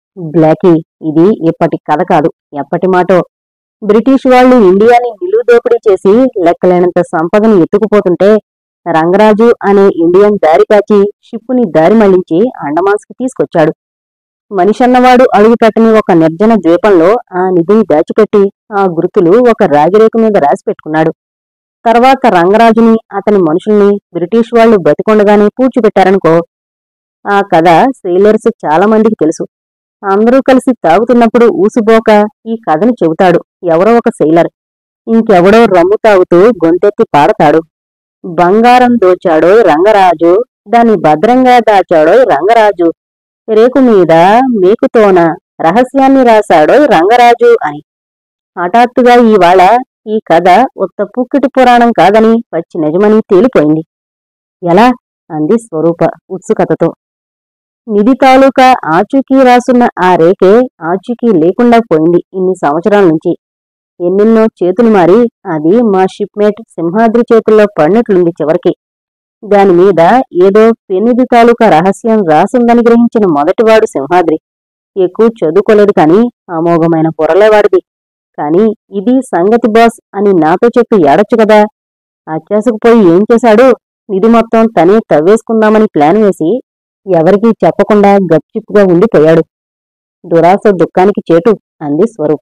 Blackie, ఇది ఇప్పటి కథ కాదు, ఎప్పటి మాటో. బ్రిటిష్ వాళ్ళు ఇండియాని నిలువు దోపిడీ చేసి లెక్కలేనంత సంపదను ఎత్తుకుపోతుంటే రంగరాజు అనే ఇండియన్ దారి కాచి షిప్పుని దారి మళ్లించి అండమాన్స్కి తీసుకొచ్చాడు. మనిషన్నవాడు అడుగు పెట్టని ఒక నిర్జన ద్వీపంలో ఆ నిధిని దాచిపెట్టి ఆ గుర్తులు ఒక రాగిరేకు మీద రాసి పెట్టుకున్నాడు. తర్వాత రంగరాజుని అతని మనుషుల్ని బ్రిటిష్ వాళ్ళు బతికొండగానే పూడ్చిపెట్టారనుకో. ఆ కథ సెయిలర్స్ చాలా మందికి తెలుసు. అందరూ కలిసి తాగుతున్నప్పుడు ఊసుబోక ఈ కథని చెబుతాడు ఎవరో ఒక సెయిలర్. ఇంకెవడో రమ్ము తాగుతూ గొంతెత్తి పాడతాడు. బంగారం దోచాడోయ్ రంగరాజు, దాన్ని భద్రంగా దాచాడోయ్ రంగరాజు, రేకు మీద మేకుతోన రహస్యాన్ని రాశాడోయ్ రంగరాజు అని. హఠాత్తుగా ఈవాళ ఈ కథ ఉత్త పుక్కిటి పురాణం కాదని పచ్చి నిజమని తేలిపోయింది. ఎలా? అంది స్వరూప ఉత్సుకతతో. నిధి తాలూకా ఆచూకీ రాసున్న ఆ రేకే ఆచూకీ లేకుండా పోయింది ఇన్ని సంవత్సరాల నుంచి. ఎన్నెన్నో చేతులు మారి అది మా షిప్మేట్ సింహాద్రి చేతుల్లో పడినట్లుంది చివరికి. దానిమీద ఏదో పెన్నిధి తాలూకా రహస్యం రాసుందని గ్రహించిన మొదటివాడు సింహాద్రి. ఎక్కువ చదువుకోలేదు కాని అమోఘమైన పొరలేవాడిది. కాని ఇది సంగతి బాస్ అని నాతో చెప్పి ఏడొచ్చు కదా. అత్యాసకుపోయి ఏం చేశాడు? నిధి మొత్తం తనే తవ్వేసుకుందామని ప్లాన్ వేసి ఎవరికీ చెప్పకుండా గప్చిప్గా ఉండిపోయాడు. దురాశ దుఃఖానికి చేటు అంది స్వరూప.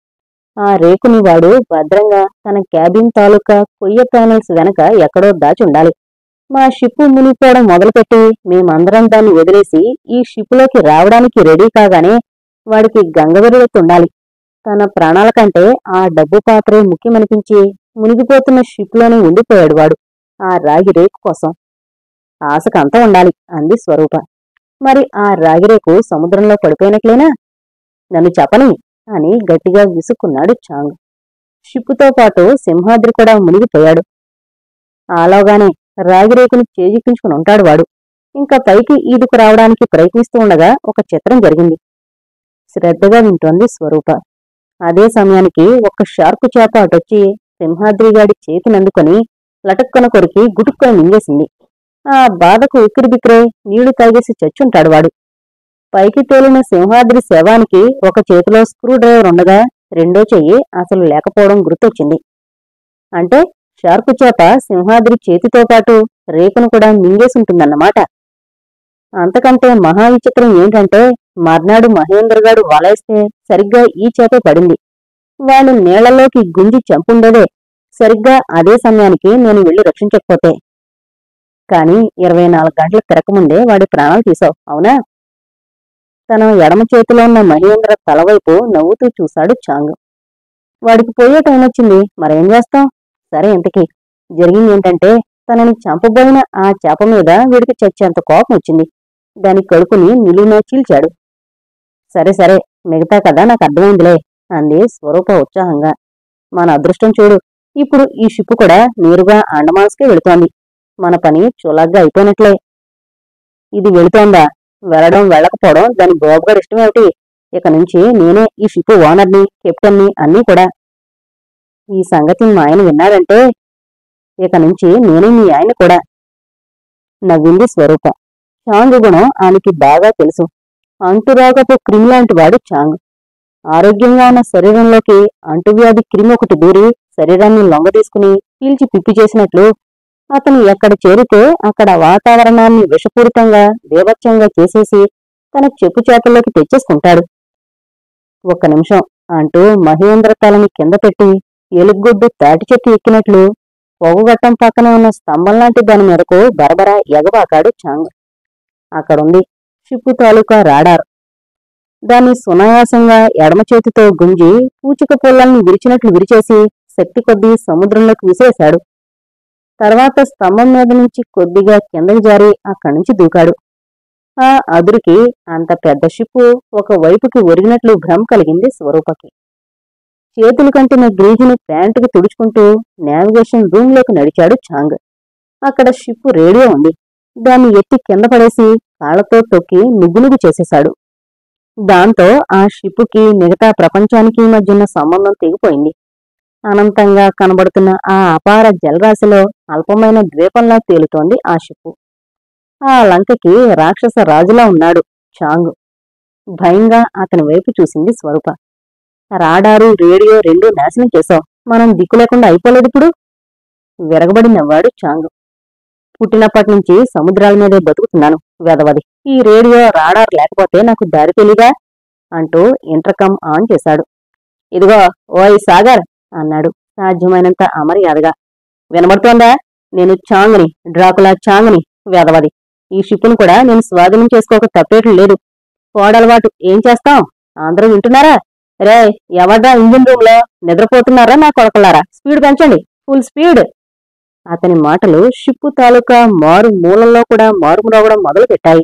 ఆ రేకుని వాడు భద్రంగా తన క్యాబిన్ తాలూకా కొయ్య ప్యానెల్స్ వెనక ఎక్కడో దాచుండాలి. మా షిప్పు మునిగిపోవడం మొదలుపెట్టి మేమందరం దాన్ని వదిలేసి ఈ షిప్పులోకి రావడానికి రెడీ కాగానే వాడికి గంగవెరుడెత్తుండాలి. తన ప్రాణాల కంటే ఆ డబ్బు పాత్రే ముఖ్యమనిపించి మునిగిపోతున్న షిప్లోనే ఉండిపోయాడు వాడు ఆ రాగి రేకు కోసం. ఆశకంతా ఉండాలి అంది స్వరూప. మరి ఆ రాగిరేకు సముద్రంలో పడిపోయినట్లేనా? నన్ను చెప్పని అని గట్టిగా విసుక్కున్నాడు చాంగ్. షిప్పుతో పాటు సింహాద్రి కూడా మునిగిపోయాడు. ఆలోగానే రాగిరేకుని చేజిక్కించుకుని ఉంటాడు వాడు. ఇంకా పైకి ఈదుకు రావడానికి ప్రయత్నిస్తూ ఉండగా ఒక చిత్రం జరిగింది. శ్రద్ధగా వింటోంది స్వరూప. అదే సమయానికి ఒక షార్కు చేప అటొచ్చి సింహాద్రిగాడి చేతినందుకొని లటక్కన కొరికి గుటుక్కొని మింగేసింది. ఆ బాధకు ఉక్కిరిబిక్కిరే నీళ్లు తాగేసి చచ్చుంటాడు వాడు. పైకి తేలిన సింహాద్రి శవానికి ఒక చేతిలో స్క్రూ డ్రైవర్ ఉండగా రెండో చెయ్యి అసలు లేకపోవడం గుర్తొచ్చింది. అంటే షార్కు చేప సింహాద్రి చేతితో పాటు రేకును కూడా మింగేసుంటుందన్నమాట. అంతకంటే మహా విచిత్రం ఏంటంటే మర్నాడు మహేంద్రగాడు వలేస్తే సరిగ్గా ఈ చేపే పడింది. వాడు నీళ్లలోకి గుంజి చంపుండేదే. సరిగ్గా అదే సమయానికి నేను వెళ్లి రక్షించకపోతే. కాని 24 గంటలు తిరకముందే వాడి ప్రాణాలు తీశావు, అవునా? తన ఎడమ చేతిలో ఉన్న మహేంద్ర తలవైపు నవ్వుతూ చూశాడు చాంగ్. వాడికి పోయే టైం వచ్చింది, మరేం చేస్తాం? సరే, ఇంతకీ జరిగిందేంటంటే తనని చంపబోయిన ఆ చేప మీద వీడికి చచ్చేంత కోపం వచ్చింది. దాని కడుపుని నిలువునా చీల్చాడు. సరే సరే, మిగతా కదా నాకు అర్థమైందిలే అంది స్వరూప ఉత్సాహంగా. మన అదృష్టం చూడు, ఇప్పుడు ఈ షిప్పు కూడా నేరుగా అండమాన్స్కే వెళుతోంది. మన పని చులగ్గా అయిపోయినట్లే. ఇది వెళుతోందా? వెళ్ళడం వెళ్ళకపోవడం దాని బాబుగారు ఇష్టమేమిటి? ఇక నుంచి నేనే ఈ షిప్పు ఓనర్ని, కెప్టెన్ని అన్నీ కూడా. ఈ సంగతి మా ఆయన విన్నాడంటే ఇక నుంచి నేనే మీ ఆయన కూడా. నవ్వింది స్వరూప. చాంగ్ గుణం ఆమెకి బాగా తెలుసు. అంటురోగపు క్రిమిలాంటి వాడు చాంగ్. ఆరోగ్యంగా ఉన్న శరీరంలోకి అంటువ్యాధి క్రిమి ఒకటి దూరి శరీరాన్ని లొంగదీసుకుని పీల్చి పిప్పి చేసినట్లు అతను ఎక్కడ చేరితే అక్కడ వాతావరణాన్ని విషపూరితంగా బీభత్సంగా చేసేసి తన చెప్పు చేతుల్లోకి తెచ్చేసుకుంటాడు. ఒక్క నిమిషం అంటూ మహేంద్ర తలని కింద పెట్టి ఎలుగుగొడ్డు తాటి చెట్టు ఎక్కినట్లు పొగగట్టం పక్కనే ఉన్న స్తంభం లాంటి దాని మేరకు బరబరా ఎగబాకాడు చాంగ్. అక్కడుంది షిప్పు తాలూకా రాడార్. దాన్ని సునాయాసంగా ఎడమ చేతితో గుంజి పూచిక పుల్లల్ని విరిచినట్లు విరిచేసి శక్తి కొద్దీ సముద్రంలోకి విసిరేశాడు. తర్వాత స్తంభం మీద నుంచి కొద్దిగా కిందకి జారి అక్కడి నుంచి దూకాడు. ఆ అదురికి అంత పెద్ద షిప్పు ఒక వైపుకి ఒరిగినట్లు భ్రమ కలిగింది స్వరూపకి. చేతులు కంటిన గ్రీజుని ప్యాంటుకు తుడుచుకుంటూ నావిగేషన్ రూంలోకి నడిచాడు చాంగ్. అక్కడ షిప్పు రేడియో ఉంది. దాన్ని ఎత్తి కింద పడేసి కాళ్లతో తొక్కి నుగ్గునుగు చేసేశాడు. దాంతో ఆ షిప్పుకి మిగతా ప్రపంచానికి మధ్యున్న సంబంధం తెగిపోయింది. అనంతంగా కనబడుతున్న ఆ అపార జలరాశిలో అల్పమైన ద్వీపంలా తేలుతోంది ఆ షిప్పు. ఆ లంకకి రాక్షస రాజులా ఉన్నాడు చాంగ్. భయంగా అతని వైపు చూసింది స్వరూప. రాడారు, రేడియో రెండూ నాశనం చేశావు. మనం దిక్కు లేకుండా అయిపోలేదిప్పుడు. విరగబడి నవ్వాడు చాంగు. పుట్టినప్పటినుంచి సముద్రాల మీదే బతుకుతున్నాను, వెదవది. ఈ రేడియో, రాడార్ లేకపోతే నాకు దారి తెలీదా అంటూ ఇంటర్కమ్ ఆన్ చేశాడు. ఇదిగో ఓయ్ సాగర్ అన్నాడు సాధ్యమైనంత అమర్యాదగా. వినబడుతోందా? నేను చాంగుని, డ్రాకులా చాంగుని, వెదవది. ఈ షిప్పును కూడా నేను స్వాధీనం చేసుకోక తప్పేట్లు లేదు. పోడలవాటు ఏం చేస్తాం? అందరూ వింటున్నారా? రే, ఎవడ్రా ఇంజిన్ రూమ్ లో? నిద్రపోతున్నారా నా కొడకలారా? స్పీడ్ పెంచండి, ఫుల్ స్పీడ్. అతని మాటలు షిప్పు తాలూకా మారు మూలంలో కూడా మారుమ్రోగడం మొదలుపెట్టాయి.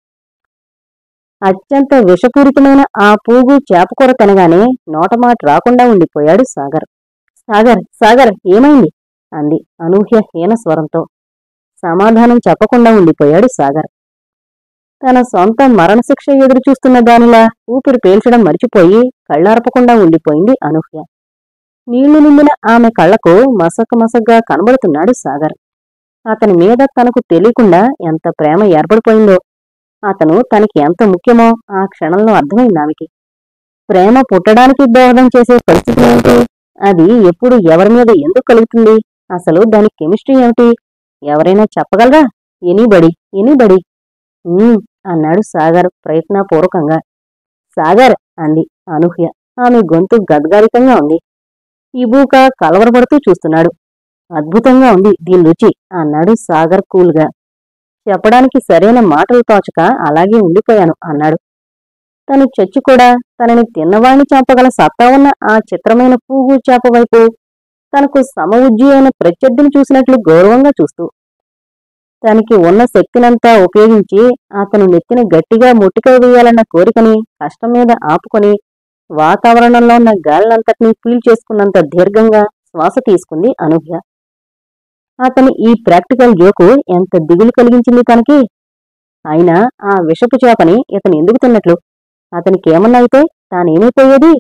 అత్యంత విషపూరితమైన ఆ పూగు చేపకూర తినగానే నోటమాట రాకుండా ఉండిపోయాడు సాగర్. సాగర్, సాగర్, ఏమైంది? అంది అనూహ్య హీన స్వరంతో. సమాధానం చెప్పకుండా ఉండిపోయాడు సాగర్. తన సొంత మరణశిక్ష ఎదురు చూస్తున్న దానిలా ఊపిరి పీల్చడం మరిచిపోయి కళ్ళార్పకుండా ఉండిపోయింది అనూహ్య. నీళ్లు నిండిన ఆమె కళ్లకు మసగ్గా కనబడుతున్నాడు సాగర్. అతని మీద తనకు తెలియకుండా ఎంత ప్రేమ ఏర్పడిపోయిందో, అతను తనకి ఎంత ముఖ్యమో ఆ క్షణంలో అర్థమైంది ఆమెకి. ప్రేమ పుట్టడానికి దోహదం చేసే పరిస్థితి ఏమిటి? అది ఎప్పుడు ఎవరి మీద ఎందుకు కలుగుతుంది? అసలు దాని కెమిస్ట్రీ ఏమిటి? ఎవరైనా చెప్పగలరా? Anybody, anybody. అన్నాడు సాగర్ ప్రయత్నపూర్వకంగా. సాగర్ అంది అనూహ్య. ఆమె గొంతు గద్గదికంగా ఉంది. ఇబూక కలవరపడుతూ చూస్తున్నాడు. అద్భుతంగా ఉంది దీని రుచి అన్నాడు సాగర్ కూల్గా. చెప్పడానికి సరైన మాటలు తోచక అలాగే ఉండిపోయాను అన్నాడు. తను చచ్చి కూడా తనని తిన్నవాణ్ణి చంపగల సత్తా ఉన్న ఆ చిత్రమైన పూగు చేప వైపు తనకు సమవుజ్జి అయిన ప్రత్యర్థిని చూసినట్లు గౌరవంగా చూస్తూ, తనకి ఉన్న శక్తినంతా ఉపయోగించి అతను నెత్తిని గట్టిగా ముట్టికై వేయాలన్న కోరికని కష్టం మీద ఆపుకొని వాతావరణంలో ఉన్న గాలినంతటినీ పీల్చేసుకున్నంత దీర్ఘంగా శ్వాస తీసుకుంది అనూహ్య. అతని ఈ ప్రాక్టికల్ జోకు ఎంత దిగులు కలిగించింది తనకి. అయినా ఆ విషపు చేపని ఇతను ఎందుకు తిన్నట్లు? అతనికేమన్నా అయితే తానేమైపోయేది?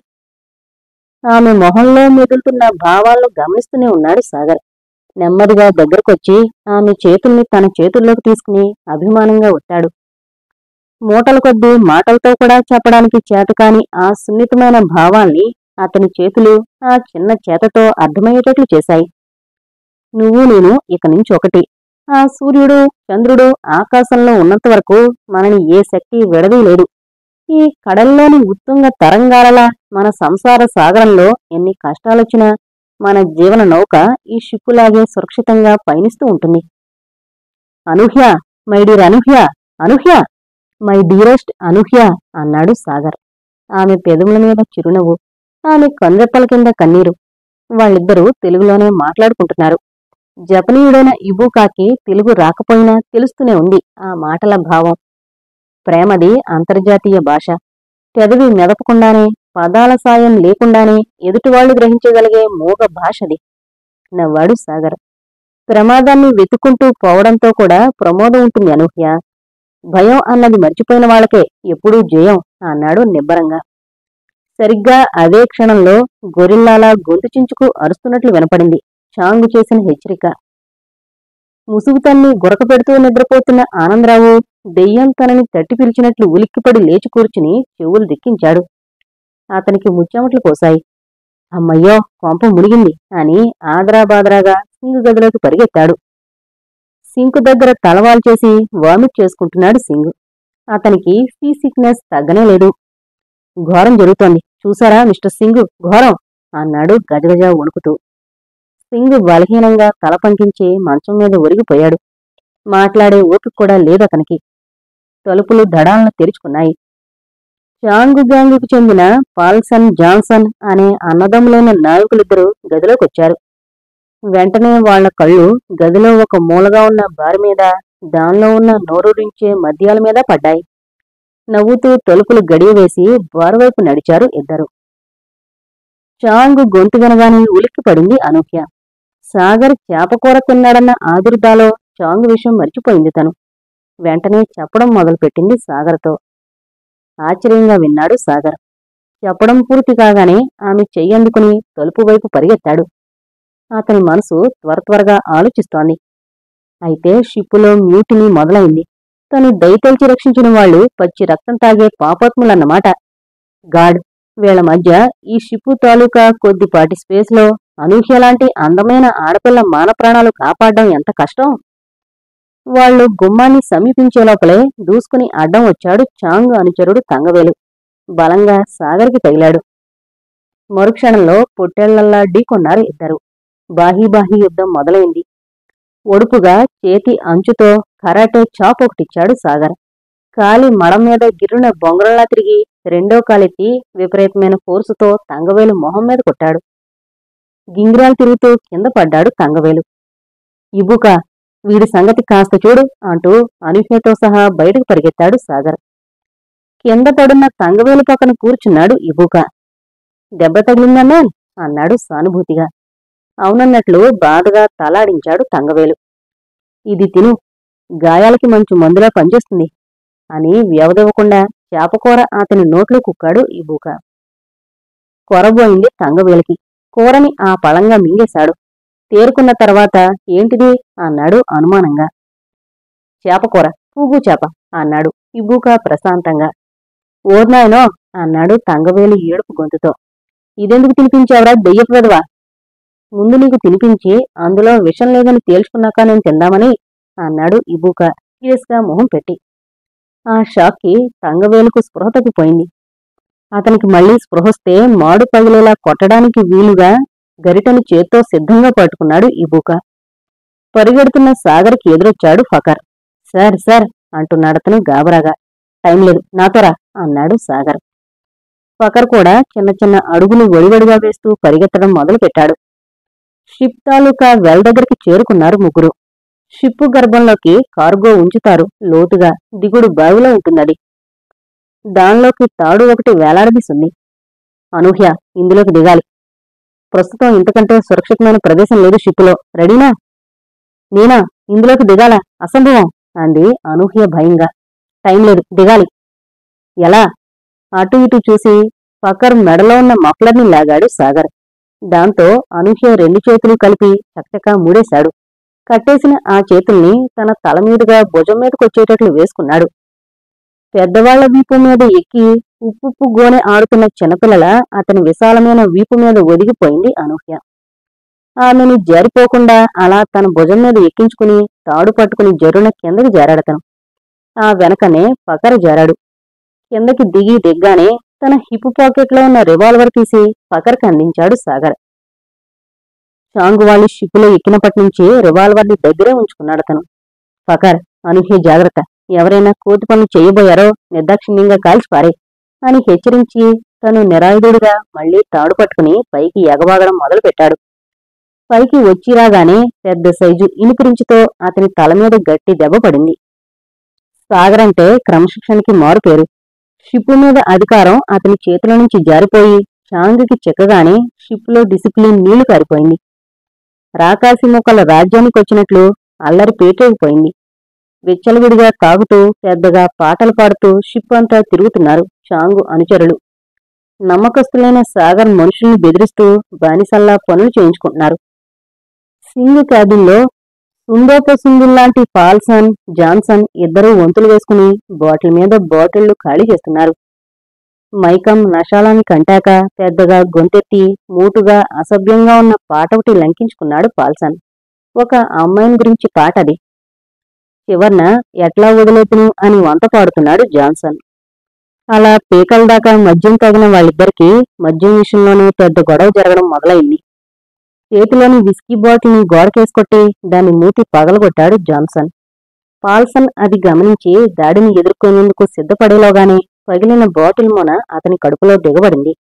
ఆమె మొహంలో మెదులుతున్న భావాలను గమనిస్తూనే ఉన్నాడు సాగర్. నెమ్మదిగా దగ్గరకొచ్చి ఆమె చేతుల్ని తన చేతుల్లోకి తీసుకుని అభిమానంగా ఒత్తాడు. మూటల కొద్దీ మాటలతో కూడా చెప్పడానికి చేతకాని ఆ సున్నితమైన భావాల్ని అతని చేతులు ఆ చిన్న చేతతో అర్థమయ్యేటట్లు చేశాయి. నువ్వు నేను ఇక నుంచి ఒకటి. ఆ సూర్యుడు, చంద్రుడు ఆకాశంలో ఉన్నంత వరకు మనని ఏ శక్తి విడదీయలేదు. ఈ కడల్లోని ఉత్తుంగ తరంగాలలా మన సంసార సాగరంలో ఎన్ని కష్టాలొచ్చినా మన జీవన నౌక ఈ షిప్పులాగే సురక్షితంగా పయనిస్తూ ఉంటుంది. Anuhya, my dear Anuhya, Anuhya, my dearest Anuhya అన్నాడు సాగర్. ఆమె పెదవుల మీద చిరునవ్వు, ఆమె కనురెప్పల కింద కన్నీరు. వాళ్ళిద్దరూ తెలుగులోనే మాట్లాడుకుంటున్నారు. జపనీయుడైన ఇబూకాకి తెలుగు రాకపోయినా తెలుస్తూనే ఉంది ఆ మాటల భావం. ప్రేమది అంతర్జాతీయ భాష. పెదవి మెదపకుండానే, పదాల సాయం లేకుండానే ఎదుటివాళ్లు గ్రహించగలిగే మూగ భాషది. నవ్వాడు సాగర్. ప్రమాదాన్ని వెతుక్కుంటూ పోవడంతో కూడా ప్రమోదం ఉంటుంది అనూహ్య. భయం అన్నది మర్చిపోయిన వాళ్ళకే ఎప్పుడూ జయం అన్నాడు నిబ్బరంగా. సరిగ్గా అదే క్షణంలో గొరిల్లాలా గొంతు చించుకు అరుస్తున్నట్లు వినపడింది చాంగు చేసిన హెచ్చరిక. ముసుగుతన్ని గురకపెడుతూ నిద్రపోతున్న ఆనందరావు దెయ్యం తనని తట్టి పిలిచినట్లు ఉలిక్కిపడి లేచి కూర్చుని చెవులు దిక్కించాడు. అతనికి ముచ్చెమట్లు పోశాయి. అమ్మయ్యో, కొంప మునిగింది అని ఆదరాబాదరాగా సింగు గదిలోకి పరిగెత్తాడు. సింకు దగ్గర తలవాలు చేసి వామిట్ చేసుకుంటున్నాడు సింగు. అతనికి సీ సిక్నెస్ తగ్గనే లేదు. ఘోరం జరుగుతోంది చూసారా మిస్టర్ సింగు, ఘోరం అన్నాడు గజగజ వణుకుతూ. సింగు బలహీనంగా తల పంకించి మంచం మీద ఒరిగిపోయాడు. మాట్లాడే ఓపిక కూడా లేదతనికి. తలుపులు దడాలను తెరుచుకున్నాయి. చాంగు గ్యాంగుకు చెందిన పాల్సన్, జాన్సన్ అనే అన్నదమ్ములైన నాయకులిద్దరూ గదిలోకొచ్చారు. వెంటనే వాళ్ల కళ్ళు గదిలో ఒక మూలగా ఉన్న బారి మీద, దానిలో ఉన్న నోరూరించే మద్యాల మీద పడ్డాయి. నవ్వుతూ తలుపులు గడియవేసి బారువైపు నడిచారు ఇద్దరు. చాంగు గొంతు వినగానే ఉలిక్కిపడింది అనూహ్య. సాగర్ చేపకూర తిన్నాడన్న ఆదుర్దాలో చాంగు విషయం మర్చిపోయింది తను. వెంటనే చెప్పడం మొదలుపెట్టింది సాగర్తో. ఆశ్చర్యంగా విన్నాడు సాగర్. చెప్పడం పూర్తి కాగానే ఆమె చెయ్యందుకుని తలుపు వైపు పరిగెత్తాడు. అతని మనసు త్వరగా ఆలోచిస్తోంది. అయితే షిప్పులో మ్యూటినీ మొదలైంది. తను దయతలిచి రక్షించిన వాళ్ళు పచ్చి రక్తం తాగే పాపాత్ములన్నమాట. గాడ్, వీళ్ల మధ్య ఈ షిప్పు తాలూకా కొద్దిపాటి స్పేస్లో అనూహ్యలాంటి అందమైన ఆడపిల్ల మానప్రాణాలు కాపాడడం ఎంత కష్టం. వాళ్లు గుమ్మాన్ని సమీపించే లోపలే దూసుకుని అడ్డం వచ్చాడు చాంగ్ అనుచరుడు తంగవేలు. బలంగా సాగర్కి తగిలాడు. మరుక్షణంలో పొట్టేళ్లల్లా ఢీకొన్నారు ఇద్దరు. బాహీబాహీ యుద్ధం మొదలైంది. ఒడుపుగా చేతి అంచుతో కరాటే చాప్ ఒకటిచ్చాడు సాగర్. కాలి మడం మీద గిర్రున బొంగరంలా తిరిగి రెండో కాలెత్తి విపరీతమైన ఫోర్సుతో తంగవేలు మొహం మీద కొట్టాడు. గింగిరాలు తిరుగుతూ కింద పడ్డాడు తంగవేలు. ఇబుకా, వీడి సంగతి కాస్త చూడు అంటూ అనూహ్యతో సహా బయటకు పరిగెత్తాడు సాగర్. కింద పడున్న తంగవేలు పక్కన కూర్చున్నాడు ఇబుకా. దెబ్బ తగిలిందన్నా అన్నాడు సానుభూతిగా. అవునన్నట్లు బాధగా తలాడించాడు తంగవేలు. ఇది తిను, గాయాలకి మంచు మందులా పనిచేస్తుంది అని వ్యవదివ్వకుండా చేపకూర అతని నోట్లో కుక్కాడు ఇబూకా. కొరబోయింది తంగవేలికి. కూరని ఆ పళంగా మింగేశాడు. తేరుకున్న తర్వాత ఏంటిది అన్నాడు అనుమానంగా. చేపకూర, పూగు చేప అన్నాడు ఇబూకా ప్రశాంతంగా. ఓర్నాయనో అన్నాడు తంగవేలు ఏడుపు గొంతుతో. ఇదెందుకు తినిపించావురా దెయ్యపు వెధవా? ముందు నీకు తినిపించి అందులో విషం లేదని తేల్చుకున్నాక నేను తిందామని అన్నాడు ఇబూకా సీరియస్గా మొహం పెట్టి. ఆ షాక్కి తంగవేలుకు స్పృహ తప్పిపోయింది. అతనికి మళ్లీ స్పృహొస్తే మాడు పగిలేలా కొట్టడానికి వీలుగా గరిటను చేత్తో సిద్ధంగా పట్టుకున్నాడు ఇబూకా. పరిగెడుతున్న సాగర్కి ఎదురొచ్చాడు ఫకర్. సార్ సార్ అంటున్నాడతను గాబరాగా. టైం లేదు, నాతోరా అన్నాడు సాగర్. ఫకర్ కూడా చిన్న చిన్న అడుగులు వడివడిగా వేస్తూ పరిగెత్తడం మొదలుపెట్టాడు. షిప్ తాలూకా వెల్ దగ్గరికి చేరుకున్నారు ముగ్గురు. షిప్పు గర్భంలోకి కార్గో ఉంచుతారు లోతుగా, దిగుడు బావిలో ఉంటుందది. దానిలోకి తాడు ఒకటి వేలాడదీసుంది. అనూహ్య, ఇందులోకి దిగాలి. ప్రస్తుతం ఇంతకంటే సురక్షితమైన ప్రదేశం లేదు షిప్పులో. రెడీనా? నేనా? ఇందులోకి దిగాల? అసంభవం అంది అనూహ్య భయంగా. టైం లేదు, దిగాలి. ఎలా? అటు ఇటు చూసి ఫకర్ మెడలో ఉన్న మఫ్లర్ని లాగాడు సాగర్. దాంతో అనూహ్య రెండు చేతులు కలిపి చకచకా మూడేశాడు. కట్టేసిన ఆ చేతుల్ని తన తల మీదుగా భుజం మీదకొచ్చేటట్లు వేసుకున్నాడు. పెద్దవాళ్ల వీపు మీద ఎక్కి ఉప్పుప్పు గోనె ఆడుతున్న చిన్నపిల్లల అతని విశాలమైన వీపు మీద ఒదిగిపోయింది అనూహ్య. ఆమెని జారిపోకుండా అలా తన భుజం మీద ఎక్కించుకుని తాడు పట్టుకుని జరున కిందకి జారాడతను. ఆ వెనకనే ఫకర్ జారాడు. కిందకి దిగ్గానే తన హిప్ పాకెట్లో ఉన్న రివాల్వర్ తీసి ఫకర్కి అందించాడు సాగర్. చాంగ్ వాళ్ళు షిప్పులో ఎక్కినప్పటినుంచి రివాల్వర్ని దగ్గరే ఉంచుకున్నాడతను. ఫకర్, అనూహ్య జాగ్రత్త, ఎవరైనా కోతి పనులు చేయబోయారో నిర్దాక్షిణ్యంగా కాల్చిపారే అని హెచ్చరించి తను నిరాయుధుడిగా మళ్లీ తాడు పట్టుకుని పైకి ఎగబాగడం మొదలుపెట్టాడు. పైకి వచ్చిరాగానే పెద్ద సైజు ఇనుపురించుతో అతని తల మీద గట్టి దెబ్బ పడింది. సాగర్ అంటే క్రమశిక్షణకి మారుపేరు. షిప్పు మీద అధికారం అతని చేతుల నుంచి జారిపోయి చాంగ్కి చిక్కగానే షిప్లో డిసిప్లిన్ నీళ్లు కారిపోయింది. రాకాసి మొక్కల రాజ్యానికొచ్చినట్లు అల్లరి పేటేగిపోయింది. విచ్చలవిడిగా తాగుతూ పెద్దగా పాటలు పాడుతూ షిప్ అంతా తిరుగుతున్నారు చాంగు అనుచరులు. నమ్మకస్తులైన సాగర్ మనుషుల్ని బెదిరిస్తూ బానిసల్లా పనులు చేయించుకుంటున్నారు. సింగ్ క్యాబిన్లో సుందోపసుందుల్లాంటి పాల్సన్, జాన్సన్ ఇద్దరూ వంతులు వేసుకుని బాటిల్ మీద బాటిళ్లు ఖాళీ చేస్తున్నారు. మైకం నషాలాన్ని కంటాక పెద్దగా గొంతెత్తి మూటుగా అసభ్యంగా ఉన్న పాట ఒకటి లంకించుకున్నాడు పాల్సన్. ఒక అమ్మాయిని గురించి పాటది. చివర్న ఎట్లా వదిలేతును అని వంత పాడుతున్నాడు జాన్సన్. అలా పీకల దాకా మద్యం తాగిన వాళ్ళిద్దరికీ మద్యం విషయంలోనే పెద్ద గొడవ జరగడం మొదలైంది. చేతిలోని విస్కీ బాటిల్ని గోడకేసుకొట్టి దాని మూతి పగలగొట్టాడు జాన్సన్. పాల్సన్ అది గమనించి దాడిని ఎదుర్కొనేందుకు సిద్ధపడేలోగానే పగిలిన బాటిల్ మొన అతని కడుపులో దిగబడింది.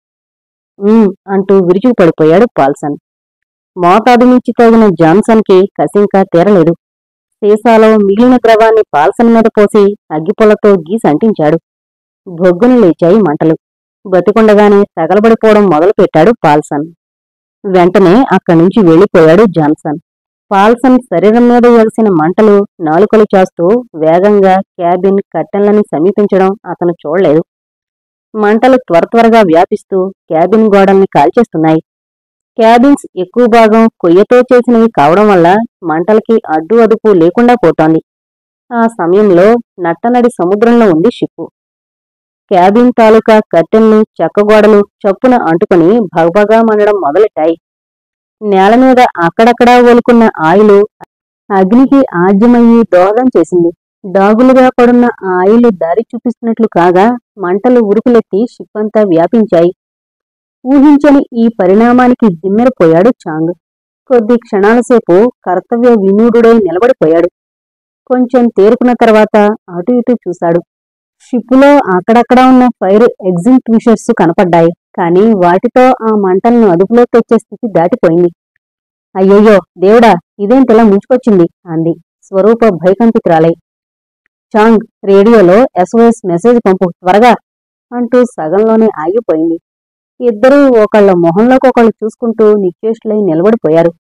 అంటూ విరుచుకు పడిపోయాడు పాల్సన్. మోతాదు మించి తాగిన జాన్సన్కి కసింకా తీరలేదు. సీసాలో మిగిలిన ద్రవాన్ని పాల్సన్ మీద పోసి అగ్గిపొలతో గీసి అంటించాడు. బొగ్గును లేచాయి మంటలు. బతికుండగానే తగలబడిపోవడం మొదలుపెట్టాడు పాల్సన్. వెంటనే అక్కడ్నుంచి వెళ్లిపోయాడు జాన్సన్. పాల్సన్ శరీరం మీద ఎగసిన మంటలు నాలుకలు చాస్తూ వేగంగా క్యాబిన్ కట్టెల్ని సమీపించడం అతను చూడలేదు. మంటలు త్వరగా వ్యాపిస్తూ క్యాబిన్ గోడల్ని కాల్చేస్తున్నాయి. క్యాబిన్స్ ఎక్కువ భాగం కొయ్యతో చేసినవి కావడం వల్ల మంటలకి అడ్డు అదుపు లేకుండా పోతోంది. ఆ సమయంలో నట్టనడి సముద్రంలో ఉంది షిప్పు. క్యాబిన్ తాలూకా కట్టెల్ని చెక్కగోడలు చప్పున అంటుకుని భగభగా మండడం మొదలెట్టాయి. నేల మీద అక్కడక్కడా ఒలుకున్న ఆయిలు అగ్నికి ఆజ్యమయ్యి దోహదం చేసింది. డాగులుగా పడున్న ఆ ఆయిలు దారి చూపిస్తున్నట్లు కాగా మంటలు ఉరుకులెత్తి షిప్పంతా వ్యాపించాయి. ఊహించని ఈ పరిణామానికి దిమ్మెరపోయాడు చాంగ్. కొద్ది క్షణాలసేపు కర్తవ్య విమూఢుడై నిలబడిపోయాడు. కొంచెం తేరుకున్న తర్వాత అటు ఇటు చూశాడు. షిప్పులో అక్కడక్కడా ఉన్న ఫైర్ ఎగ్జింక్విషర్స్ కనపడ్డాయి. కానీ వాటితో ఆ మంటలను అదుపులోకి తెచ్చే స్థితి దాటిపోయింది. అయ్యయ్యో దేవుడా, ఇదేంటిలా ముంచుకొచ్చింది అంది స్వరూప భయకంపితురాలై. చాంగ్, రేడియోలో SOS మెసేజ్ పంపు త్వరగా అంటూ సగంలోనే ఆగిపోయింది. ఇద్దరూ ఒకళ్ళ మొహంలోకొకళ్ళు చూసుకుంటూ నిశ్చేష్టులై నిలబడిపోయారు.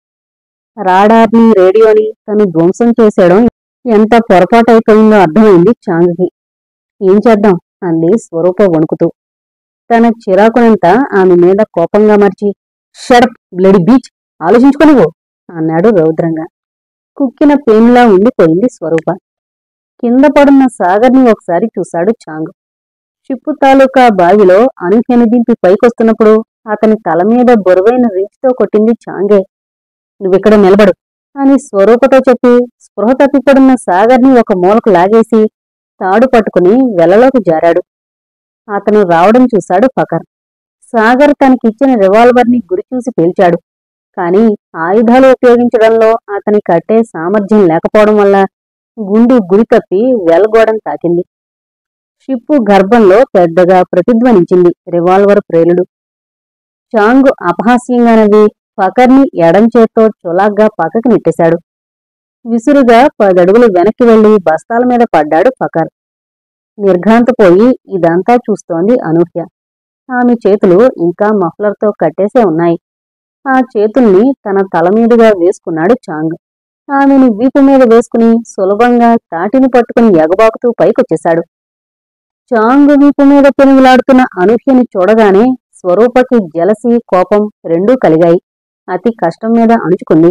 రాడార్ని రేడియోని తను ధ్వంసం చేసేయడం ఎంత పొరపాటైపోయిందో అర్థమైంది చాంగ్కి. ఏం చేద్దాం అంది స్వరూప వణుకుతూ. తన చిరాకునంతా ఆమె మీద కోపంగా మర్చి షడప్ బ్లడీ బీచ్, ఆలోచించుకోనివ్వు అన్నాడు రౌద్రంగా. కుక్కిన పేన్లా ఉండిపోయింది స్వరూప. కింద పడున్న సాగర్ని ఒకసారి చూశాడు చాంగ్. షిప్పు తాలూకా బావిలో అనూహ్యను దింపి పైకొస్తున్నప్పుడు అతని తల మీద బరువైన రీచ్తో కొట్టింది చాంగే. నువ్విక్కడ నిలబడు అని స్వరూపతో చెప్పి స్పృహ తప్పిపడున్న సాగర్ని ఒక మూలకు లాగేసి తాడు పట్టుకుని వెలలోకి జారాడు. అతను రావడం చూశాడు ఫకర్. సాగర్ తనకిచ్చిన రివాల్వర్ని గురిచూసి పేల్చాడు. కాని ఆయుధాలు ఉపయోగించడంలో అతని కట్టే సామర్థ్యం లేకపోవడం వల్ల గుండు గురి తప్పి వెలగోడను తాకింది. షిప్పు గర్భంలో పెద్దగా ప్రతిధ్వనించింది రివాల్వర్ ప్రేలుడు. చాంగు అపహాస్యంగా నవ్వి ఫకర్ని ఎడంచేత్తో చులాగ్గా పక్కకి నెట్టేశాడు. విసురుగా 10 అడుగులు వెనక్కి వెళ్లి బస్తాల మీద పడ్డాడు ఫకర్. నిర్ఘాంతపోయి ఇదంతా చూస్తోంది అనూహ్య. ఆమె చేతులు ఇంకా మఫ్లర్తో కట్టేసే ఉన్నాయి. ఆ చేతుల్ని తన తల మీదుగా వేసుకున్నాడు చాంగ్. ఆమెను వీపు మీద వేసుకుని సులభంగా తాటిని పట్టుకుని ఎగబాకుతూ పైకొచ్చేశాడు. చాంగ్ వీపు మీద పెనుగులాడుతున్న అనూహ్యని చూడగానే స్వరూపకి జలసి, కోపం రెండూ కలిగాయి. అతి కష్టం మీద అణుచుకుంది.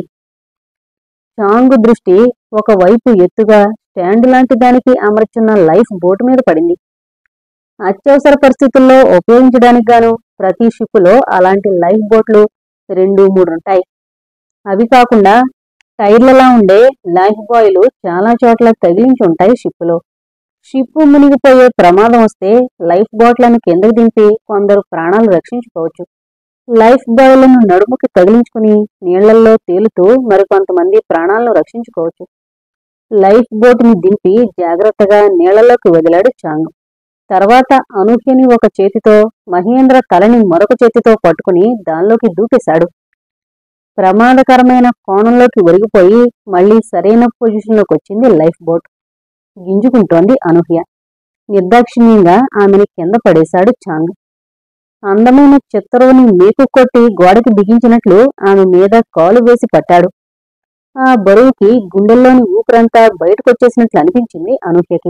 చాంగు దృష్టి ఒకవైపు ఎత్తుగా స్టాండ్ లాంటి దానికి అమర్చున్న లైఫ్ బోటు మీద పడింది. అత్యవసర పరిస్థితుల్లో ఉపయోగించడానికి గాను ప్రతి షిప్పులో అలాంటి లైఫ్ బోట్లు 2-3 ఉంటాయి. అవి కాకుండా టైర్లలా ఉండే లైఫ్ బాయ్లు చాలా చోట్ల తగిలించి ఉంటాయి షిప్పులో. షిప్పు మునిగిపోయే ప్రమాదం వస్తే లైఫ్ బోట్లను కిందకు దింపి కొందరు ప్రాణాలు రక్షించుకోవచ్చు. లైఫ్ బాయ్లను నడుముకి తగిలించుకుని నీళ్లల్లో తేలుతూ మరికొంతమంది ప్రాణాలను రక్షించుకోవచ్చు. లైఫ్ బోటుని దింపి జాగ్రత్తగా నీళ్లలోకి వదిలాడు చాంగ్. తర్వాత అనూహ్యని ఒక చేతితో, మహేంద్ర తలని మరొక చేతితో పట్టుకుని దానిలోకి దూకేశాడు. ప్రమాదకరమైన కోణంలోకి ఒరిగిపోయి మళ్లీ సరైన పొజిషన్లోకి వచ్చింది లైఫ్ బోట్. గింజుకుంటోంది అనూహ్య. నిర్దాక్షిణ్యంగా ఆమెని కింద పడేశాడు చాంగ్. అందమైన చిత్తరువుని మేకు కొట్టి గోడకి బిగించినట్లు ఆమె మీద కాలు వేసి పట్టాడు. ఆ బరువుకి గుండెల్లోని ఊపిరంతా బయటకొచ్చేసినట్లు అనిపించింది అనూహ్యకి.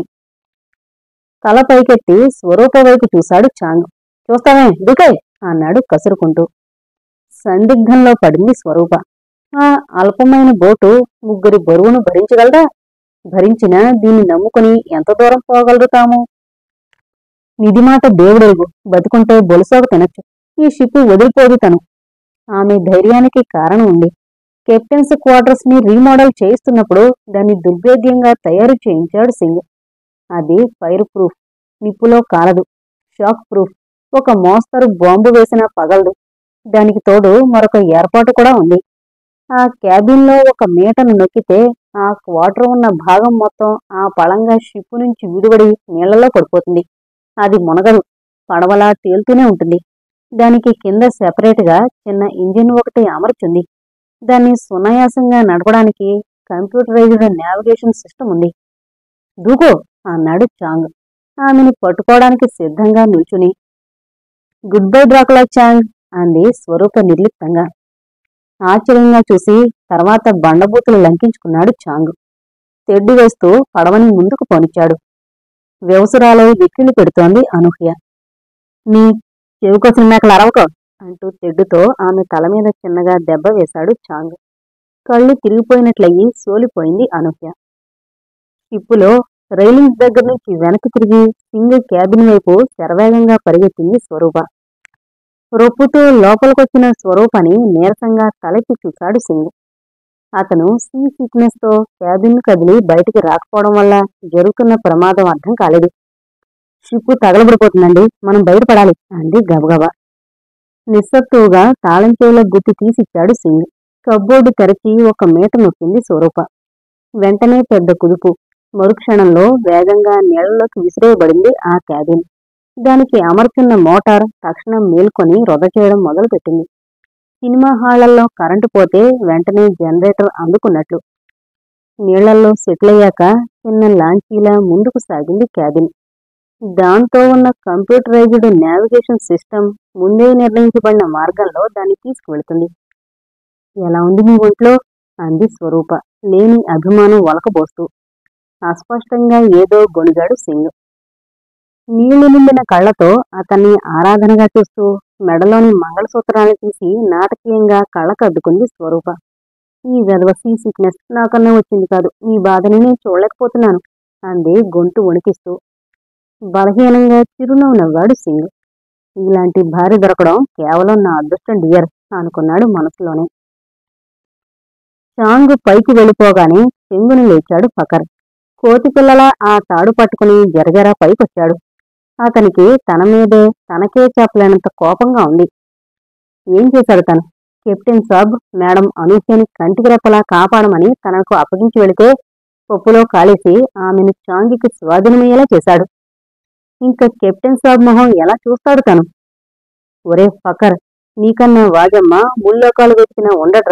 తల పైకెత్తి స్వరూప వైపు చూశాడు చాంగ్. చూస్తావే, దుకై అన్నాడు కసురుకుంటూ. సందిగ్ధంలో పడింది స్వరూప. ఆ అల్పమైన బోటు 3 బరువును భరించగలదా? భరించినా దీన్ని నమ్ముకుని ఎంత దూరం పోగలరు తాము? నిధిమాట దేవుడెరుగు, బతుకుంటే బొలుసోక తినచ్చు. ఈ షిప్పు వదిలిపోదు తను. ఆమె ధైర్యానికి కారణం ఉంది. కెప్టెన్స్ క్వార్టర్స్ ని రీమోడల్ చేయిస్తున్నప్పుడు దాన్ని దుర్భేద్యంగా తయారు చేయించాడు సింగ్. అది ఫైర్ ప్రూఫ్, నిప్పులో కాలదు. షాక్ ప్రూఫ్, ఒక మోస్తరు బాంబు వేసినా పగలదు. దానికి తోడు మరొక ఏర్పాటు కూడా ఉంది. ఆ క్యాబిన్లో ఒక మీటను నొక్కితే ఆ క్వార్టర్ ఉన్న భాగం మొత్తం ఆ పళంగా షిప్పు నుంచి విడివడి నీళ్లలో పడిపోతుంది. అది మునగదు, పడవలా తేలుతూనే ఉంటుంది. దానికి కింద సెపరేట్గా చిన్న ఇంజిన్ ఒకటి అమర్చుంది. దాన్ని సునాయాసంగా నడపడానికి కంప్యూటరైజ్డ్ నావిగేషన్ సిస్టమ్ ఉంది. దూకో అన్నాడు చాంగ్ ఆమెని పట్టుకోవడానికి సిద్ధంగా నిల్చుని. గుడ్ బై డ్రాకులా చాంగ్ అంది స్వరూప నిర్లిప్తంగా. ఆశ్చర్యంగా చూసి తర్వాత బండబూతులు లంకించుకున్నాడు చాంగ్. తెడ్డు వేస్తూ పడవని ముందుకు పోనిచ్చాడు. వ్యవసరాలై విక్కిలి పెడుతోంది అనూహ్య. నీ చెవికొసిన మేకలు అరవకో అంటూ తెడ్డుతో ఆమె తల మీద చిన్నగా దెబ్బ వేశాడు చాంగ్. కళ్ళు తిరిగిపోయినట్లయి సోలిపోయింది అనూహ్య. షిప్పులో రైలింగ్స్ దగ్గర నుంచి వెనక్కి తిరిగి సింగ్ క్యాబిన్ వైపు శరవేగంగా పరిగెత్తింది స్వరూప. రొప్పుతూ లోపలికొచ్చిన స్వరూపని నీరసంగా తలెత్తి చూశాడు సింగ్. అతను సీ సిక్నెస్ తో క్యాబిన్ కదిలి బయటికి రాకపోవడం వల్ల జరుగుతున్న ప్రమాదం అర్థం కాలేదు. షిప్పు తగలబడిపోతుందండి, మనం బయటపడాలి అంది గబగబా. నిస్సత్తువుగా తాళం చెవుల గుత్తి తీసిచ్చాడు సింగ్. కబ్బోర్డు తెరచి ఒక మీట నొక్కింది స్వరూప. వెంటనే పెద్ద కుదుపు. మరుక్షణంలో వేగంగా నీళ్లలోకి విసిరేయబడింది ఆ క్యాబిన్. దానికి అమర్చున్న మోటార్ తక్షణం మేల్కొని రొద చేయడం మొదలుపెట్టింది. సినిమా హాళ్లలో కరెంటు పోతే వెంటనే జనరేటర్ అందుకున్నట్లు. నీళ్లల్లో సెటిల్ అయ్యాక చిన్న లాంచీలా ముందుకు సాగింది క్యాబిన్. దాంతో ఉన్న కంప్యూటరైజ్డ్ నావిగేషన్ సిస్టమ్ ముందే నిర్ణయించబడిన మార్గంలో దాన్ని తీసుకువెళుతుంది. ఎలా ఉంది మీ ఒంట్లో అంది స్వరూప లేని అభిమానం వలకబోస్తూ. అస్పష్టంగా ఏదో గొణిగాడు సింగ్. నీళ్లు నిండిన కళ్లతో అతన్ని ఆరాధనగా చూస్తూ మెడలోని మంగళసూత్రాన్ని తీసి నాటకీయంగా కళ్ళకద్దుకుంది స్వరూప. ఈ వెధవ సీ సిక్నెస్ నాకన్నా వచ్చింది కాదు, మీ బాధని నేను చూడలేకపోతున్నాను అంది గొంతు వణికిస్తూ. బలహీనంగా చిరునవ్వు నవ్వాడు సింగ్. ఇలాంటి భార్య దొరకడం కేవలం నా అదృష్టం డియర్ అనుకున్నాడు మనసులోనే. చాంగ్ పైకి వెళ్ళిపోగానే చెంగుని లేచాడు ఫకర్. కోతిపిల్లలా ఆ తాడు పట్టుకుని జరజరా పైకొచ్చాడు. అతనికి తన మీదే తనకే చెప్పలేనంత కోపంగా ఉంది. ఏం చేశాడు తను? కెప్టెన్ సాబ్ మేడం అనూహ్యని కంటికి రెప్పలా కాపాడమని తనకు అప్పగించి వెళితే పప్పులో కాలేసి ఆమెను చాంగికి స్వాధీనమయ్యేలా చేశాడు. ఇంకా కెప్టెన్ సాబ్ మొహం ఎలా చూస్తాడు తను? ఒరే ఫకర్, నీకన్నా వాజమ్మ ముల్లోకాలు వెతికినా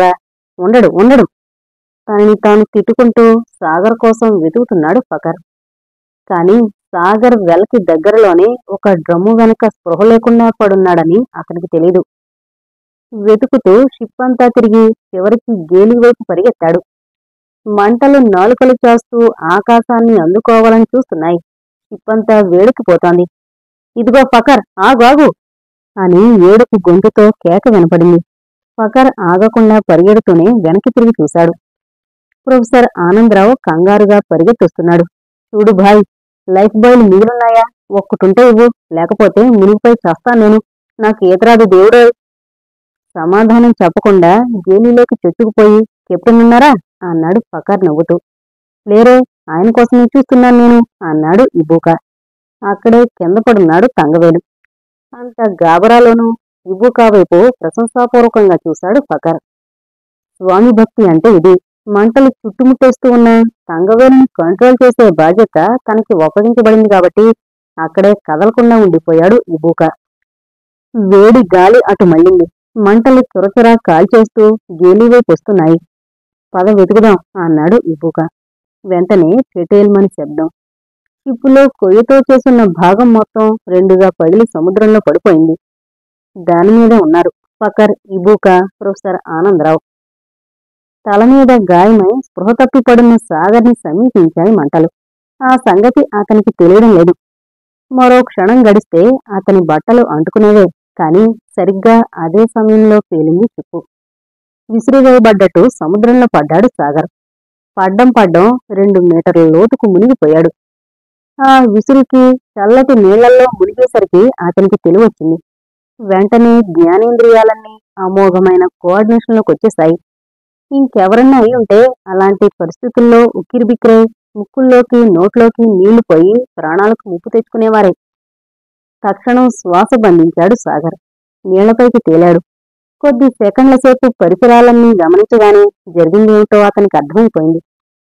ఉండడు. తనని తాను తిట్టుకుంటూ సాగర్ కోసం వెతుకుతున్నాడు ఫకర్. కాని సాగర్ వెలకి దగ్గరలోనే ఒక డ్రమ్ము వెనక స్పృహ లేకుండా పడున్నాడని అతనికి తెలీదు. వెతుకుతూ షిప్ అంతా తిరిగి చివరికి గేలి వైపు పరిగెత్తాడు. మంటలు నాలుకలు చాస్తూ ఆకాశాన్ని అందుకోవాలని చూస్తున్నాయి. షిప్ అంతా వేడికిపోతోంది. ఇదిగో ఫకర్, ఆగు అని ఏడుపు గొంతుతో కేక వినపడింది. ఫకర్ ఆగకుండా పరిగెడుతూనే వెనక్కి తిరిగి చూశాడు. ప్రొఫెసర్ ఆనందరావు కంగారుగా పరిగెత్తొస్తున్నాడు. చూడు భాయ్, లైఫ్ బాయ్లు మిగిలిన్నాయా? ఒక్కటుంటే ఇవ్వు, లేకపోతే మునిగిపోయి చస్తాను నేను. నాకు ఈతరాదు దేవుడు. సమాధానం చెప్పకుండా గేలిలోకి చొచ్చుకుపోయి కెప్టెన్ ఉన్నారా అన్నాడు ఫకర్ నవ్వుతూ. లేరే, ఆయన కోసమే చూస్తున్నాను నేను అన్నాడు ఇబూకా. అక్కడే కింద పడున్నాడు తంగవేలు. అంత గాబరాలోనూ ఇబూకా వైపు ప్రశంసాపూర్వకంగా చూశాడు ఫకర్. స్వామి భక్తి అంటే ఇది. మంటలు చుట్టుముట్టేస్తూ ఉన్న తంగవేలుని కంట్రోల్ చేసే బాధ్యత తనకి ఒప్పగించబడింది కాబట్టి అక్కడే కదలకుండా ఉండిపోయాడు ఇబూకా. వేడి గాలి అటు మళ్ళింది. మంటలు చురచురా కాల్చేస్తూ గేలివైపు వస్తున్నాయి. పద వెతుకుదాం అన్నాడు ఇబూకా. వెంటనే పెటేల్మని శబ్దం. షిప్పులో కొయ్యతో చేసున్న భాగం మొత్తం రెండుగా పగిలి సముద్రంలో పడిపోయింది. దానిమీదే ఉన్నారు ఫకర్, ఇబూకా, ప్రొఫెసర్ ఆనందరావు. తలమీద గాయమై స్పృహ తప్పిపడున్న సాగర్ని సమీపించాయి మంటలు. ఆ సంగతి అతనికి తెలియడం లేదు. మరో క్షణం గడిస్తే అతని బట్టలు అంటుకునేవే. కాని సరిగ్గా అదే సమయంలో పేలింది షిప్పు. విసిరివేయబడ్డట్టు సముద్రంలో పడ్డాడు సాగర్. పడ్డం 2 మీటర్ల లోతుకు మునిగిపోయాడు. ఆ విసురుకి చల్లటి నీళ్లలో మునిగేసరికి అతనికి తెలివొచ్చింది. వెంటనే జ్ఞానేంద్రియాలన్నీ అమోఘమైన కోఆర్డినేషన్లోకి వచ్చేశాయి. ఇంకెవరన్నా అయి ఉంటే అలాంటి పరిస్థితుల్లో ఉక్కిరిబిక్కిరై ముక్కుల్లోకి నోట్లోకి నీళ్లు పోయి ప్రాణాలకు ముప్పు తెచ్చుకునేవారే. తక్షణం శ్వాస బంధించాడు సాగర్. నీళ్లపైకి తేలాడు. కొద్ది సెకండ్ల సేపు పరిసరాలన్నీ గమనించగానే జరిగిందేమిటో అతనికి అర్థమైపోయింది.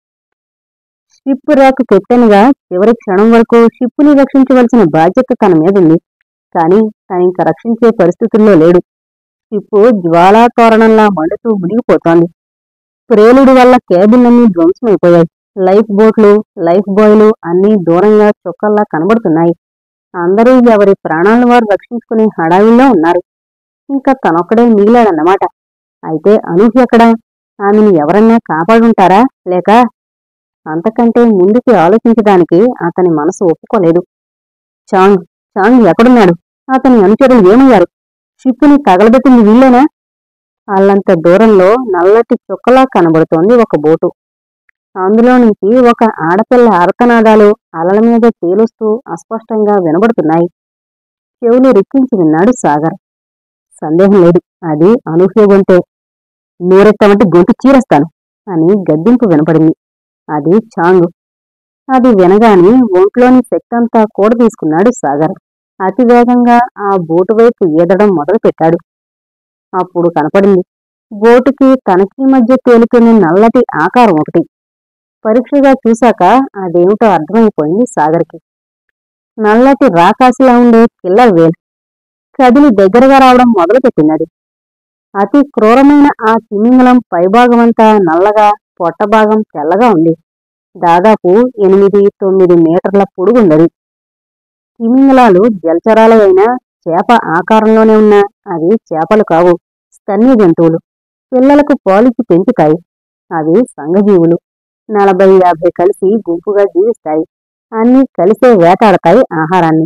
షిప్ ర్యాక్ కెప్టెన్ గా చివరి క్షణం వరకు షిప్పుని రక్షించవలసిన బాధ్యత తన మీదుంది. కాని తనింక రక్షించే పరిస్థితుల్లో లేడు. షిప్పు జ్వాలా తోరణంలా మండుతూ మునిగిపోతోంది. ప్రేలుడి వల్ల కేబిన్లన్నీ ధ్వంసమైపోయాయి. లైఫ్ బోట్లు, లైఫ్ బాయ్లు అన్నీ దూరంగా చుక్కల్లా కనబడుతున్నాయి. అందరూ ఎవరి ప్రాణాలను వారు రక్షించుకునే హడావిల్లో ఉన్నారు. ఇంకా తనొక్కడే మిగిలాడన్నమాట. అయితే అనూహ్య ఎక్కడా? ఆమెను ఎవరన్నా కాపాడుంటారా? లేక? అంతకంటే ముందుకి ఆలోచించడానికి అతని మనసు ఒప్పుకోలేదు. చాంగ్ ఎక్కడున్నాడు? అతని అనుచరులు ఏమయ్యారు? షిప్పుని తగలబెట్టింది వీళ్ళేనా? అల్లంత దూరంలో నల్లటి చుక్కలా కనబడుతోంది ఒక బోటు. అందులో నుంచి ఒక ఆడపిల్ల ఆర్తనాదాలు అలల మీద తేలుస్తూ అస్పష్టంగా వినబడుతున్నాయి. చెవులు రిక్కించి విన్నాడు సాగర్. సందేహం లేదు, అది అనూహ్య గొంతే. నోరెత్తామంటే గొంతు చీరేస్తాను అని గద్దింపు వినపడింది. అది చాంగు. అది వినగానే ఒంట్లోని శక్తంతా కూడ తీసుకున్నాడు సాగర్. అతివేగంగా ఆ బోటు వైపు ఈదడం మొదలుపెట్టాడు. అప్పుడు కనపడింది బోటుకి తనకి మధ్య తేలుతున్న నల్లటి ఆకారం ఒకటి. పరీక్షగా చూశాక అదేమిటో అర్థమైపోయింది సాగర్కి. నల్లటి రాకాసిలా ఉండే కిల్లర్ వేల్ కదిలి దగ్గరగా రావడం మొదలుపెట్టినది. అతి క్రూరమైన ఆ తిమింగలం పైభాగమంతా నల్లగా, పొట్టభాగం తెల్లగా ఉంది. దాదాపు 8-9 మీటర్ల పొడుగుందది. తిమింగలాలు జలచరాలు అయినా చేప ఆకారంలోనే ఉన్నా అవి చేపలు కావు, స్తన్య జంతువులు. పిల్లలకు పాలిచ్చి పెంచుతాయి. అవి సంఘజీవులు. 40-50 కలిసి గుంపుగా జీవిస్తాయి. అన్నీ కలిసే వేటాడతాయి ఆహారాన్ని.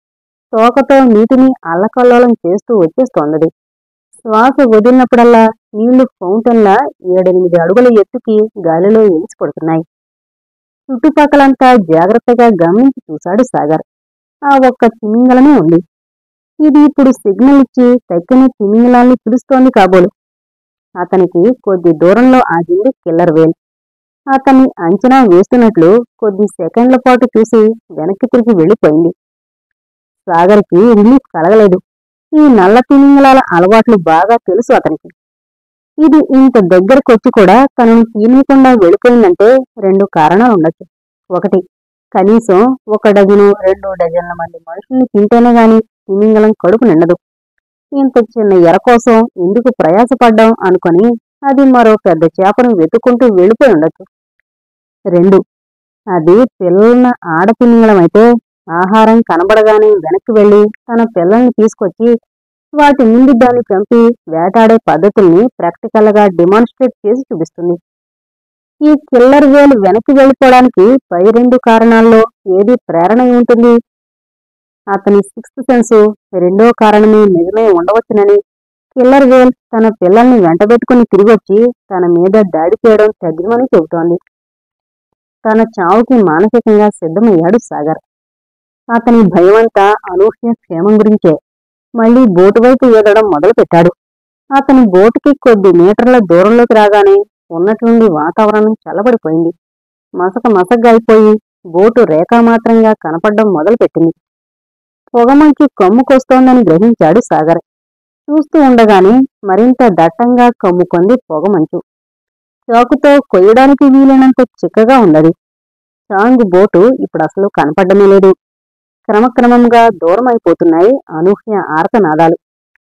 తోకతో నీటిని అల్లకల్లోలం చేస్తూ వచ్చేస్తోందది. శ్వాస వదిలినప్పుడల్లా నీళ్లు ఫౌంటైన్లా 7-8 అడుగుల ఎత్తుకి గాలిలో ఎగిసిపడుతున్నాయి. చుట్టుపక్కలంతా జాగ్రత్తగా గమనించి చూశాడు సాగర్. ఆ ఒక్క తిమింగలమే ఉంది. ఇది ఇప్పుడు సిగ్నల్ ఇచ్చి తక్కిన తిమింగలాల్ని పిలుస్తోంది కాబోలు. అతనికి కొద్ది దూరంలో ఆగింది కిల్లర్ వేల్. అతన్ని అంచనా వేస్తున్నట్లు కొద్ది సెకండ్ల పాటు చూసి వెనక్కి తిరిగి వెళ్ళిపోయింది. సాగర్కి రిలీఫ్ కలగలేదు. ఈ నల్ల తిమింగలాల అలవాట్లు బాగా తెలుసు అతనికి. ఇది ఇంత దగ్గరకొచ్చి కూడా తనను తీయకుండా వెళ్ళిపోయిందంటే 2 కారణాలుండొచ్చు. ఒకటి, కనీసం 1 డజను 2 డజన్ల మంది మనుషుల్ని తింటేనే గాని తిమింగలం కడుపు నిండదు. ఇంత చిన్న ఎర కోసం ఎందుకు ప్రయాసపడ్డాం అనుకొని అది మరో పెద్ద చేపను వెతుక్కుంటూ వెళ్ళిపోయి ఉండొచ్చు. 2, అది పిల్లలున్న ఆడతిమింగలమైతే ఆహారం కనబడగానే వెనక్కి వెళ్లి తన పిల్లల్ని తీసుకొచ్చి వాటి ముందు దాన్ని చంపి వేటాడే పద్ధతుల్ని ప్రాక్టికల్గా డెమాన్స్ట్రేట్ చేసి చూపిస్తుంది. ఈ కిల్లర్ వేలు వెనక్కి వెళ్ళిపోవడానికి పై 2 కారణాల్లో ఏది ప్రేరణ ఉంటుంది? అతని 6th సెన్స్ రెండో కారణమే నిజమే ఉండవచ్చునని, కిల్లర్ వేల్ తన పిల్లల్ని వెంటబెట్టుకుని తిరిగొచ్చి తన మీద దాడి చేయడం తథ్యమని చెబుతోంది. తన చావుకి మానసికంగా సిద్ధమయ్యాడు సాగర్. అతని భయమంతా అనూహ్య క్షేమం గురించే. మళ్లీ బోటు వైపు ఈదడం మొదలుపెట్టాడు. అతని బోటుకి కొద్ది మీటర్ల దూరంలోకి రాగానే ఉన్నట్లుండి వాతావరణం చల్లబడిపోయింది. మసకగా అయిపోయి బోటు రేఖామాత్రంగా కనపడ్డం మొదలుపెట్టింది. పొగమంచు కమ్ముకొస్తోందని గ్రహించాడు సాగర్. చూస్తూ ఉండగానే మరింత దట్టంగా కమ్ముకొంది పొగమంచు. చాకుతో కొయ్యడానికి వీలైనంత చిక్కగా ఉన్నది. చాంగు బోటు ఇప్పుడు అసలు కనపడ్డమే లేదు. క్రమక్రమంగా దూరమైపోతున్నాయి అనూహ్య ఆర్తనాదాలు.